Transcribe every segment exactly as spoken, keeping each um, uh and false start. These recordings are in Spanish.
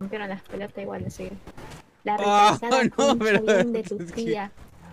rompieron las pelotas igual de seguir. La Oh, retrasada no, concha pero- bien de tu es que- tía.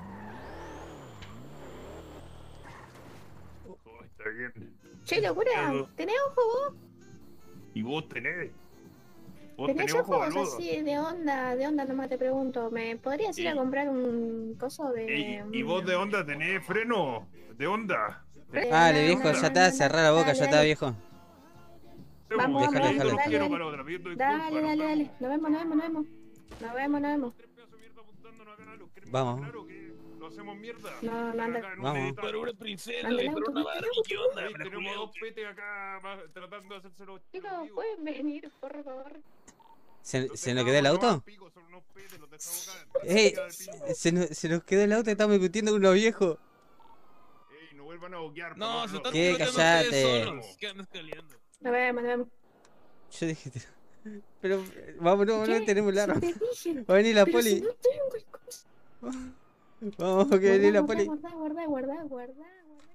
Oh, está bien. Che, locura, Claro. ¿tenés ojo vos? ¿Y vos tenés? ¿Vos ¿Tenés tenés ojo, ojos boludo? así de onda? De onda nomás te pregunto. ¿Me podrías ir a Y- comprar un coso de... Ey, ¿y vos de onda tenés freno? ¿De onda? Eh, Dale, no, viejo, no, ya no, está, no, cerrá la boca, dale, ya está, dale. viejo. Vamos, Déjalo, vamos, déjalo. Los dale, quiero dale. para otra, pidiendo disculpas. Dale, nos dale, dale. vemos. Nos vemos, nos vemos, nos vemos. Nos vemos, nos vemos. Tres pedazos de mierda apuntándonos acá, ¿los queremos Vamos. matar o qué? ¿Lo hacemos mierda? No, no anda. Acá en un Vamos. meditario. Pero una princesa, Ande el pero auto, una viste, Barbie, ¿qué onda? Ey, Pero tenemos culiao, dos petes acá va- tratando de hacerse los Chicos, los vivos. ¿pueden venir, por favor? ¿Se, Los ¿se nos quedó el dejamos auto? nomás, pico, son unos petes, los dejamos acá. Ey, Cerca del piso. se nos, se nos quedó el auto, estamos discutiendo con unos viejos. Ey, no vuelvan a boquear. No, por se favor. están ¿Qué? tirando Callate. ustedes solos. ¿Qué andas caliendo? Nos vemos, nos vemos. Yo dije, pero vamos, no, no ¿Qué? tenemos el arma. Si te dije. Va a venir la Pero si poli. no tengo el coso. Vamos, que viene la Guardá, poli. guardá, guardá, guardá, guardá, guardá.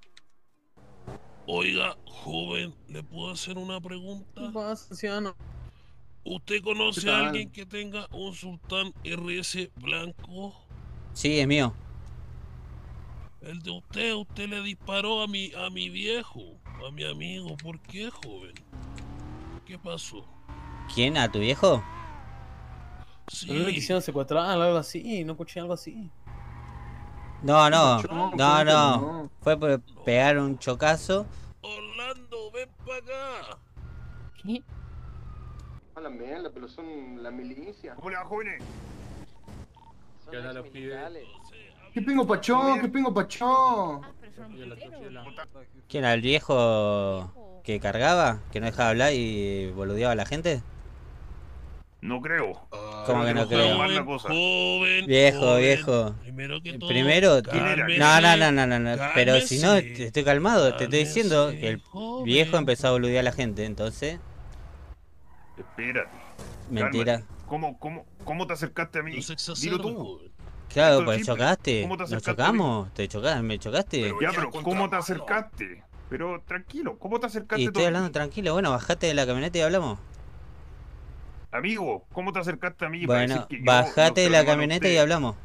Oiga, joven, ¿le puedo hacer una pregunta? ¿Qué pasa, anciano? ¿Usted conoce ¿Qué a tal? alguien que tenga un Sultán R S blanco? Sí, es mío. El de usted, usted le disparó a mi, a mi viejo, a mi amigo. ¿Por qué, joven? ¿Qué pasó? ¿Quién? ¿A tu viejo? Sí. ¿No le quisieron secuestrar o algo así? ¿No escuché algo así? No, no, No, no, no. no. Fue por pegar un chocazo. Orlando, ven para acá. ¿Qué? Hablan mierda, pero son la milicia. Hola, jóvenes. Son ¿Qué onda, los exmilitares. ¿Qué pingo pachón? ¿Qué pingo pachón? ¿Quién? ¿Al viejo que cargaba? ¿Que no dejaba hablar y boludeaba a la gente? No creo. ¿Cómo que no Pero creo? mal la cosa. Joven, Viejo, joven. viejo. Primero que todo, Primero, cálmese, no, no, no, no, no, no. Pero si no, cálmese, te estoy calmado. Te estoy diciendo cálmese, que el joven. viejo empezó a boludear a la gente, entonces, Espérate. mentira. Cálmate. ¿Cómo, cómo, ¿Cómo te acercaste a mí? No se exacerba, Dilo tú. joven. Claro, Esto es pues simple. chocaste. ¿Cómo te ¿Nos acercaste chocamos? ¿Te chocaste? ¿Me chocaste? Pero- Ya, Ya, pero contra ¿cómo te mano. acercaste? Pero tranquilo, ¿cómo te acercaste Y tú estoy a hablando mí? tranquilo. Bueno, bajate de la camioneta y hablamos. Amigo, ¿cómo te acercaste a mí? para Bueno, decir que yo bajate de no la quiero llamar a camioneta y usted? hablamos.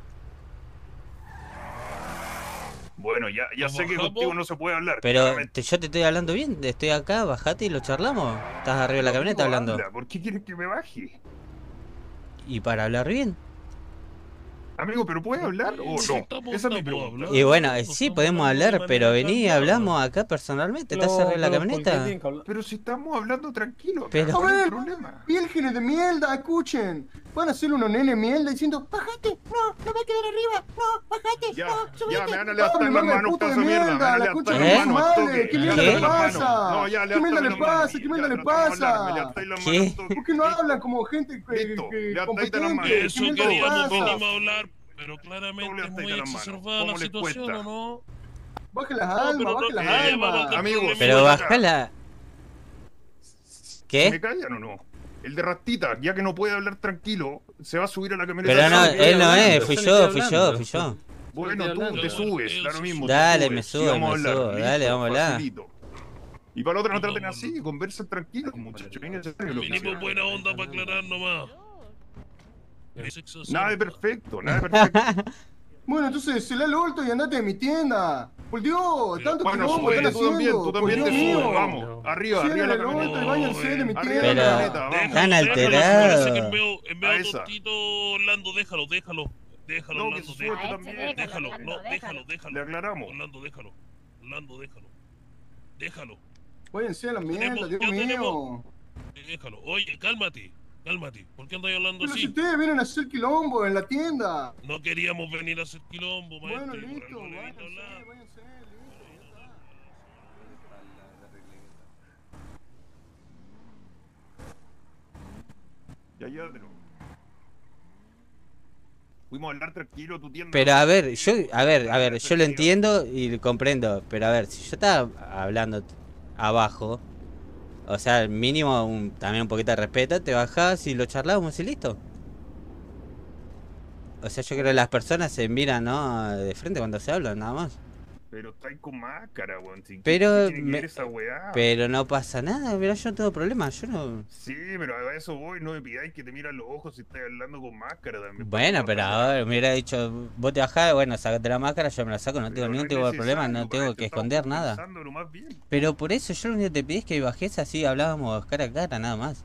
Bueno, ya, ya ¿Nos sé que bajamos? contigo no se puede hablar. Pero claramente. te- yo te estoy hablando bien. Estoy acá, bajate y lo charlamos. Estás arriba de la Pero, camioneta amigo, hablando. habla, ¿por qué quieres que me baje? Y para hablar bien. Amigo, ¿pero puedes hablar o Sí, no? estamos- Esa es mi estamos pregunta. hablando. Y bueno, eh, Estamos sí, podemos hablando de hablar, pero manera vení y calmada. hablamos acá personalmente. ¿Estás arriba de la camioneta? Pero si estamos hablando tranquilo, Pero- ¿cuál es A el ver, problema? vírgenes de mierda, escuchen. Van a ser unos nenes mierda diciendo, bájate, no, no va a quedar arriba, no, bájate, Ya, no, ya, subite. me van a levantar Ah, las mame, manos, puto de pedazo de mierda, me mierda, van a la levantar concha las de su manos, al madre, toque, ¿qué me mierda levantan le las manos. pasa? No, ya, ¿Qué levántame mierda le las manos. pasa? ¿Qué mierda Ya, le tratamos de hablar, me pasa? levantáis las ¿Qué? manos al toque. ¿Por qué no Listo. hablan como gente que, Listo, que levantáis las competente? manos. ¿Qué Eso mierda le queríamos, pasa? venimos a hablar, pero claramente ¿Cómo es levantáis muy las manos? exacerbada ¿Cómo la les situación, cuesta? ¿o no? Baje las No, almas, pero baje no, las eh, vamos almas. a- Amigos, Pero Suelta. bajala. ¿Me ¿Qué? callan o no? El de Rastita, ya que no puede hablar tranquilo, se va a subir a la camioneta. Pero no, del él no auto. es, fui yo, fui yo, fui yo. Bueno, Estoy tú hablando. te subes, da lo mismo. te Dale, subes, me y subo, vamos a me hablar, subo, listo, dale, vamos a hablar. facilito. Y para la otra no traten Vamos a así, conversen tranquilos, muchachos. Vengan en serio, lo que Mínimo sea. buena onda para aclarar nomás. Es exacerbado. Nada de perfecto, nada de perfecto. Bueno, entonces, se la el orto y andate de mi tienda. Por Dios, tanto Bueno, quilombo sube, están tú también, haciendo. tú Por también Dios te mío. subes, vamos. Arriba, arriba de la Cierren el orto y camioneta. váyanse de mi Arriba tienda. de la camioneta, vamos. Están Déjalo, alterados. parece que en medio, en medio A esa. tontito, Orlando, déjalo, déjalo. Déjalo, No, que Orlando, se sube déjalo. tú también. Déjalo, no, déjalo, déjalo. Le aclaramos. Orlando, déjalo. Orlando, déjalo. Déjalo, Váyanse a la mierda, Tenemos- Dios ya mío. tenemos- déjalo. Oye, cálmate, cálmate. ¿Por qué andas hablando Pero si así? ustedes vienen a hacer quilombo en la tienda. No queríamos venir a hacer quilombo, maestro. Bueno, y por listo, algo le váyanse, vine a hablar. váyanse, listo, ya está. Ya, llévatelo. Fuimos a hablar tranquilo, tu tienda. Pero a ver, yo, a ver, a ver, yo lo entiendo y lo comprendo, pero a ver, si yo estaba hablando abajo, o sea, mínimo un, también un poquito de respeto, te bajás y lo charlábamos y listo. O sea, yo creo que las personas se miran, ¿no? De frente cuando se hablan, nada más. Pero estáis con máscara, weón. Si- Pero ¿qué tiene que me- ver esa weá? Pero no pasa nada, pero yo no tengo problema, yo no... Sí, pero a eso voy, no me pidáis que te miran los ojos si estás hablando con máscara también. Bueno, pero ahora me hubiera dicho, vos te bajás, bueno, sacate la máscara, yo me la saco, no tengo Pero ningún es tipo de problema, necesario, no para tengo esto que estamos esconder nada. conversándolo más bien. Pero por eso yo lo único que te pedí es que bajes así, hablábamos cara a cara, nada más.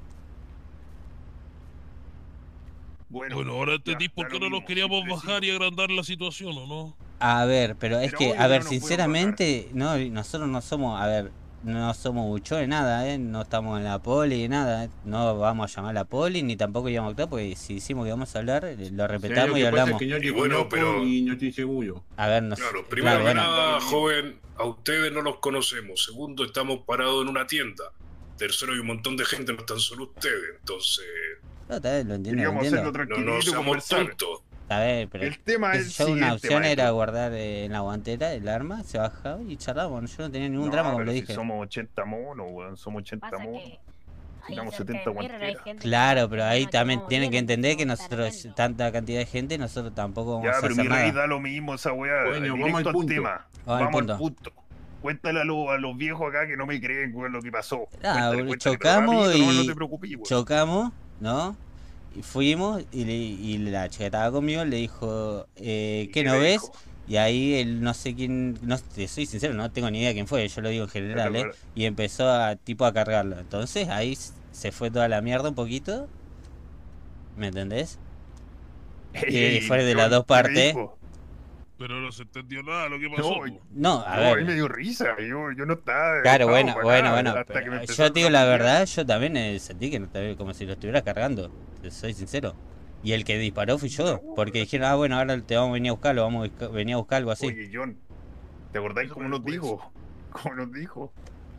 Bueno, Bueno, ahora ya, entendís por da qué lo no nos mismo, queríamos simple, bajar y agrandar la situación, ¿o no? A ver, pero es Pero que, obvio a que ver, no nos podemos sinceramente, no, nosotros no somos, a ver, no somos buchones, nada, ¿eh? No estamos en la poli, nada, ¿eh? No vamos a llamar a la poli, ni tampoco íbamos a actuar, porque si decimos que vamos a hablar, eh, lo respetamos y hablamos. Que yo te Y bueno, conozco pero- y no estoy seguro. A ver, nos, Claro, claro, primero que bueno, nada, joven, a ustedes no los conocemos. Segundo, estamos parados en una tienda. Tercero, hay un montón de gente, no están solo ustedes. Entonces, no, está bien, lo entiendo, lo Queríamos hacerlo entiendo. no, no tranquilito y seamos conversar. tontos. Está bien, pero El tema qué es sé yo, una siguiente, opción era maestro. guardar eh, en la guantera el arma, se bajaba y charlábamos, yo no tenía ningún No, drama, como pero le si dije. somos ochenta monos, weón, somos ochenta Pasa monos. que ahí Tiramos cerca setenta de Mirror hay guanteras. gente Claro, que pero no ahí nos también llevamos tienen bien, que entender que entonces nosotros, está arreglando. tanta cantidad de gente, nosotros tampoco vamos Ya, a pero hacer mi rey nada. da lo mismo esa weá. Bueno, Directo vamos al al punto. tema. Vamos al Vamos al punto. punto. Cuéntale a, lo- a los viejos acá que no me creen con lo que pasó. Ah, Cuéntale, boludo, cuéntale, pero chocamos rapidito, no, y- no te preocupes, weón. Chocamos, ¿no? Y fuimos y, le- y la chica que estaba conmigo le dijo, eh, ¿Y ¿qué qué no le ves? dijo? Y ahí él, no sé quién, no te soy sincero, no tengo ni idea quién fue, yo lo digo en general, Pero, ¿eh? Y empezó a, tipo, a cargarlo. Entonces ahí s- se fue toda la mierda un poquito, ¿me entendés? Ey, Y fue de John, las dos ¿qué me partes. dijo? Pero no se entendió nada lo que pasó. No, po. No, a No, ver. a mí me dio risa. Yo, yo no estaba. Claro, enojado bueno, para bueno, nada, bueno. hasta pero que me empezó yo a te digo la trapear. verdad, yo también eh, sentí que no te- como si lo estuviera cargando. Te soy sincero. Y el que disparó fui yo. No, Porque dijeron, ah, bueno, ahora te vamos a venir a buscar, lo vamos a buscar- venir a buscar algo así. Oye, John, ¿te acordáis Eso cómo me nos lo puedes. dijo? ¿Cómo nos dijo?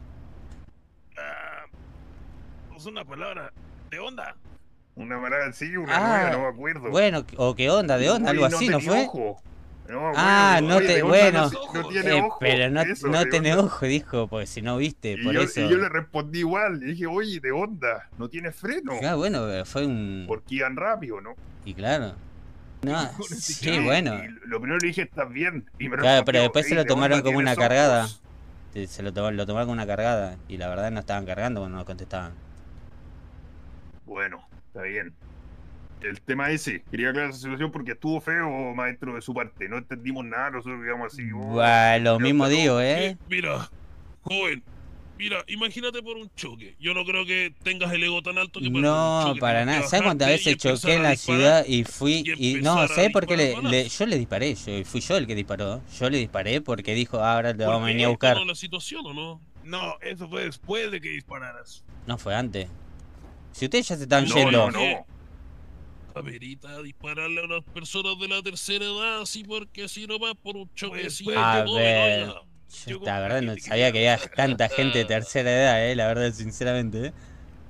Ah, es una palabra de onda. Una manera así, una Ah, nueva, no me acuerdo. Bueno, o qué onda, de onda, Oye, algo así, ¿no tenía fue? ojo. No, Ah, bueno, no oye, te- de onda bueno. No, no tiene Eh, ojo. pero no, eso, no de tiene onda. ojo, dijo, porque si no viste, Y por yo, eso. y yo le respondí igual. Le dije, oye, de onda, no tiene freno. Ah, bueno, eh, fue un. Porque iban rápido, ¿no? Y claro. No, sí, Y- bueno. y lo primero le dije, ¿estás bien? Y me Claro, pero respondió, después se "Ey, lo de tomaron onda, como una tienes cargada. ojos". Se se lo tomaron, lo tomaron como una cargada. Y la verdad no estaban cargando cuando nos contestaban. Bueno, está bien. El tema ese, quería aclarar esa situación porque estuvo feo, maestro, de su parte. No entendimos nada, nosotros quedamos así. oh, Buah, lo ya mismo está digo, todo. ¿eh? Eh, Mira, joven, mira, imagínate por un choque. Yo no creo que tengas el ego tan alto que para un No, choque para tengas que nada. ¿Sabes cuántas bajarte y veces choqué empezar en a la disparar? ciudad y fui y y no, empezar a ¿sabes por qué le, disparar le- balas? yo le disparé? Yo fui yo el que disparó. Yo le disparé porque dijo, ah, ahora te ¿Por vamos a qué? venir a buscar. ¿No la situación o no? No, eso fue después de que dispararas. No fue antes. Si ustedes ya se están No, yendo. no, no. Amerita dispararle a unas personas de la tercera edad así porque así nomás por un choquecito. A joven, ver. oiga. Yo, la verdad no sabía que había tanta gente de tercera edad, eh, la verdad, sinceramente, eh.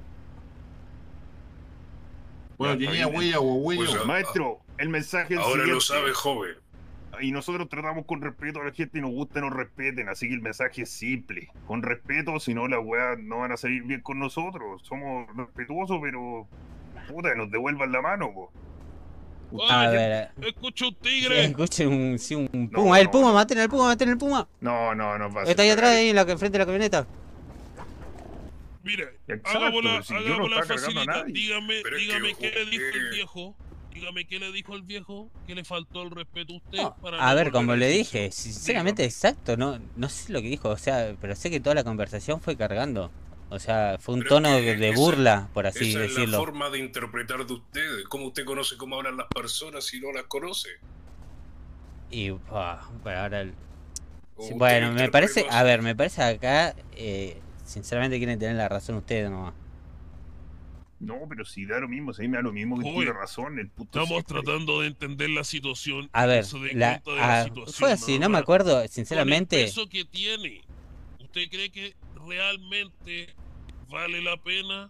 Bueno, Ya, tenía está bien. huella o huella. Pues, Maestro, el mensaje es el Ahora lo siguiente. sabe, joven. Y nosotros tratamos con respeto a la gente y nos gusta que nos respeten, así que el mensaje es simple. Con respeto, si no las weas no van a salir bien con nosotros. Somos respetuosos, pero puta, que nos devuelvan la mano, po. A Ay, ver, escucho un eh, tigre. escuchen un, sí, un No, puma, el no, puma, no. maten al puma, maten al puma. No, no, no pasa. Está ahí atrás, ahí en la frente de la camioneta. Mire, Exacto, hagámosla, pero si yo no hagámosla estaba cargando a facilita. nadie. Dígame, Pero es dígame que, qué le dijo el eh, viejo. Dígame qué le dijo el viejo. ¿Qué le faltó el respeto a usted? No, para a no ver, volver como a le decírselo? dije, sinceramente exacto, no, no sé lo que dijo, o sea, pero sé que toda la conversación fue cargando. O sea, fue un Pero tono es que de esa- burla, por así Esa es la decirlo. forma de interpretar de ustedes. ¿Cómo usted conoce cómo hablan las personas si no las conoce? Y, ah, pero ahora el- ¿O sí, usted bueno, me interpreta parece, así? a ver, me parece acá, eh, sinceramente quieren tener la razón ustedes nomás. No, pero si da lo mismo, si a mí me da lo mismo que Joder, tiene razón, el puto. Estamos siempre. tratando de entender la situación. A y ver, se dé la, cuenta de la ah, situación, fue así, no nada me más. acuerdo, Con sinceramente. el peso que tiene, ¿usted cree que realmente vale la pena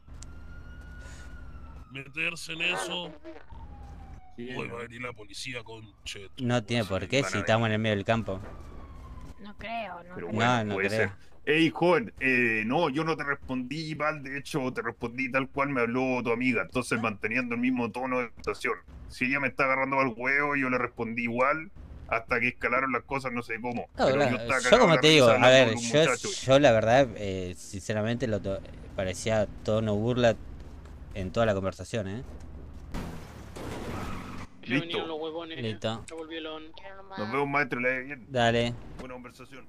meterse en eso? Sí, Hoy va a venir la policía con Chet. No tiene por qué van a si ver. estamos en el medio del campo. No creo, no Pero creo. bueno, No, no puede creo. ser. Ey, joven, eh, no, yo no te respondí mal, de hecho te respondí tal cual me habló tu amiga, entonces manteniendo el mismo tono de situación. Si ella me está agarrando al huevo, yo le respondí igual, hasta que escalaron las cosas, no sé cómo. No, Pero claro, yo estaba yo cagado como la te digo, risa a hablando ver, con un yo, muchacho. yo la verdad, eh, sinceramente, lo to- parecía tono burla en toda la conversación, ¿eh? Listo. Listo. Nos vemos, maestro, le bien. Dale. Buena conversación.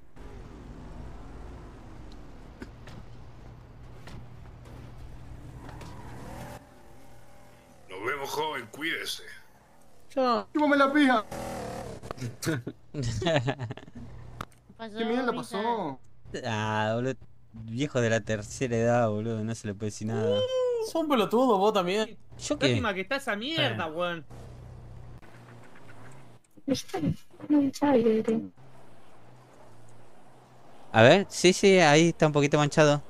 Nos vemos, joven, cuídese. ¡Chúpame la pija! Pasó, ¿Qué mierda Risa? pasó? Ah, boludo. Viejo de la tercera edad, boludo. No se le puede decir nada. Son pelotudos, vos también. ¿Yo qué? Lástima que está esa mierda, weón. No sabe. A ver, sí, sí, ahí está un poquito manchado.